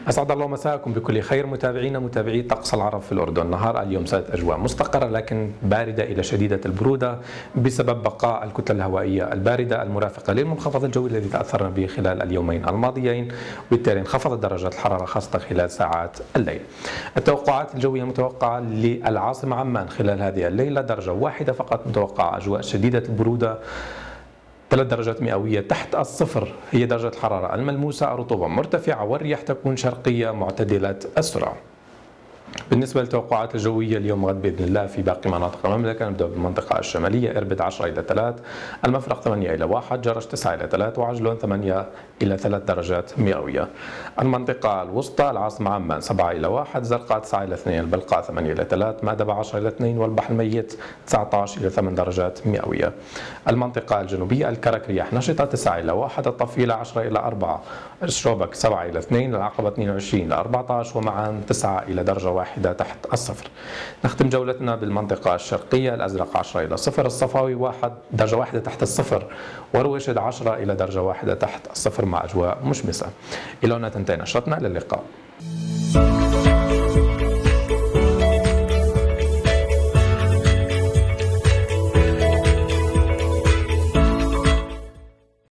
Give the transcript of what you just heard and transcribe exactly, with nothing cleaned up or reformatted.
أسعد الله مساءكم بكل خير متابعينا متابعي طقس العرب في الأردن. نهار اليوم سادت أجواء مستقرة لكن باردة إلى شديدة البرودة بسبب بقاء الكتلة الهوائية الباردة المرافقة للمنخفض الجوي الذي تأثرنا به خلال اليومين الماضيين، وبالتالي انخفضت درجات الحرارة خاصة خلال ساعات الليل. التوقعات الجوية المتوقعة للعاصمة عمان خلال هذه الليلة درجة واحدة فقط متوقعة، أجواء شديدة البرودة، ثلاث درجات مئوية تحت الصفر هي درجة الحرارة الملموسة، الرطوبة مرتفعة والرياح تكون شرقية معتدلة السرعة. بالنسبة للتوقعات الجوية اليوم غد بإذن الله في باقي مناطق المملكة، نبدأ بالمنطقة الشمالية، إربد عشرة إلى ثلاثة، المفرق ثمانية إلى واحد، جرش تسعة إلى ثلاثة، وعجلون ثمانية إلى ثلاث درجات مئوية. المنطقة الوسطى العاصمة عمان سبعة إلى واحد، زرقاء تسعة إلى اثنين، البلقاء ثمانية إلى ثلاثة، مأدبة عشرة إلى اثنين، والبحر الميت تسعة عشر إلى ثمانية درجات مئوية. المنطقة الجنوبية الكرك رياح نشطة تسعة إلى واحد، الطفيلة عشرة إلى أربعة، الشروبك سبعة إلى اثنين، العقبة اثنين وعشرين إلى أربعة عشر، ومعان تسعة إلى درجة واحدة تحت الصفر. نختم جولتنا بالمنطقة الشرقية، الأزرق عشرة إلى صفر، الصفاوي واحد درجة واحدة تحت الصفر، ورويشد عشرة إلى درجة واحدة تحت الصفر مع أجواء مشمسة. إلى هنا تنتهي نشرتنا، إلى اللقاء.